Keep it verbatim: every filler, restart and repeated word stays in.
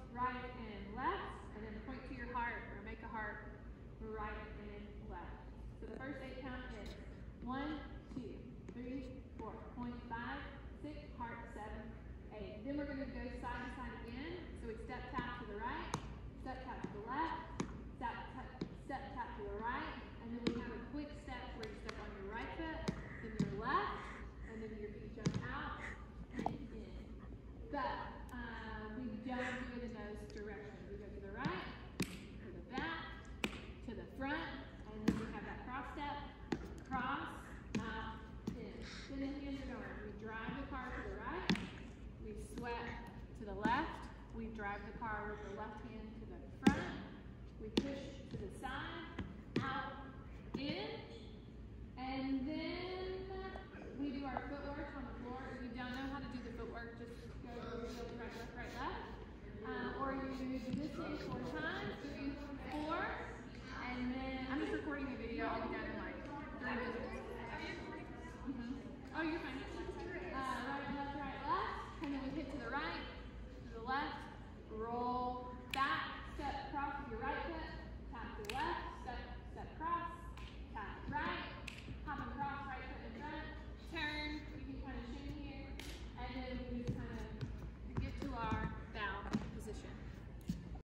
right and left, and then point to your heart or make a heart, right and left. So the first eight count is one, two, three, four, point five, six, heart, seven, eight. Then we're going to go side to side again. So we step tap to the right, step tap to the left, step tap, step tap to the right, and then we have a quick step where you step on your right foot, then your left, and then your feet jump out and in. But uh, we don't do it in those directions. We go to the right, to the back, to the front, and then we have that cross step, cross, out, in. Then the hands are going. We drive the car to the right, we sweat to the left, we drive the car with the left hand to the front, we push to the side, out, in, and then we do our footwork on the floor. If you don't know how to do the footwork, just go right, left, right, left. Uh, or you do this thing four times, three, four, and then I'm just recording the video. I'll be done in like three minutes. Mm-hmm. Oh, you're fine.